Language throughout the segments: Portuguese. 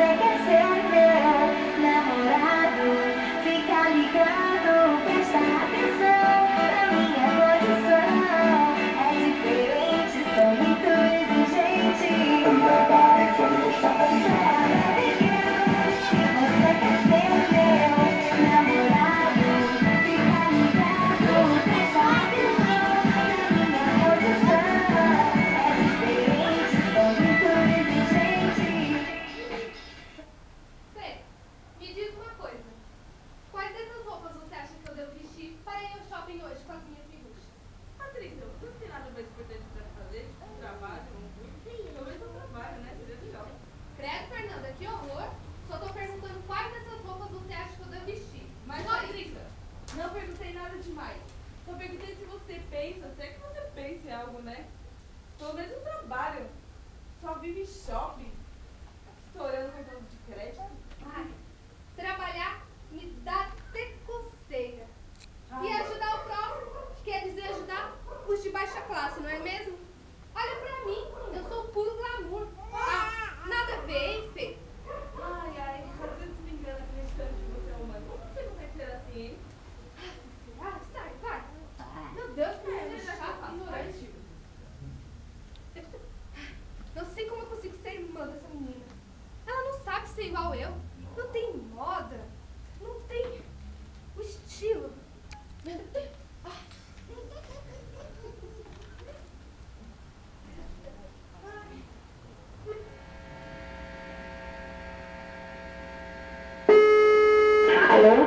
quer ser meu namorado? Fica ligado, presta atenção na minha condição. É diferente, sou muito exigente. Você quer ser meu namorado? Fica ligado, presta atenção na minha condição. É diferente, sou muito exigente. Fê, me diz uma coisa. Quais dessas roupas você acha que eu devo vestir para ir ao shopping hoje com as minhas miguxas? Patrícia, você não tem nada mais importante pra fazer? Tipo, um trabalho, um curso? Pelo menos um trabalho, né? Seria legal. Credo, Fernanda, que horror. Só tô perguntando quais dessas roupas você acha que eu devo vestir. Mas, Só Patrícia, não perguntei nada demais. Só perguntei se você pensa, se é que você pensa em algo, né? Pelo menos um trabalho. Só vive em shopping. Estourando cartão de crédito. Ai, trabalhar me dá até coceira. Ah, E ajudar o próximo quer dizer ajudar os de baixa classe, não é mesmo? Olha pra mim, eu sou puro glamour. Ah, nada a ver, hein, Fê? Ai, ai, às vezes me engano acreditando que você é humano. Como você consegue ser assim, hein? Ah, sai, vai. Meu Deus, que menina chata, ignorante. Não sei como eu consigo ser irmã dessa menina. Ela não sabe ser igual eu. Não tem moda. Não tem o estilo. Alô?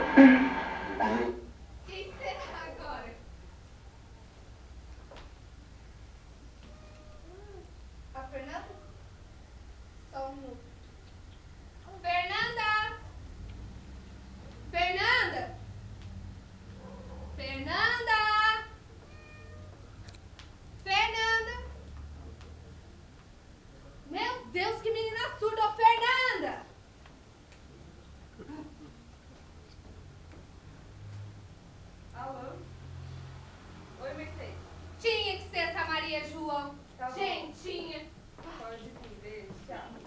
Quem será agora? A Fernanda? Só um minuto. Fernanda! Fernanda! Fernanda! Fernanda! Meu Deus, que menina surda! Ô, Fernanda! Alô? Oi, Mercedes. Tinha que ser essa Maria João. Tá bom. Gentinha. Pode vir, beijo, tchau.